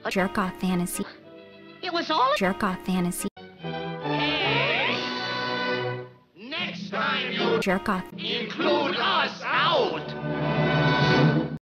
A jerk-off fantasy. It was all a Jerk-off fantasy. Hey! Next time you Jerk-off. include us out!